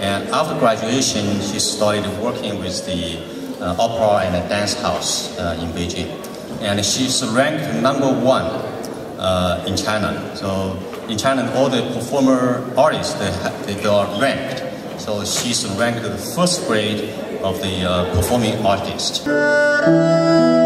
And after graduation, she started working with the opera and a dance house in Beijing. And she's ranked #1 in China. So in China, all the performer artists, they are ranked. So she's ranked the first grade of the performing artist.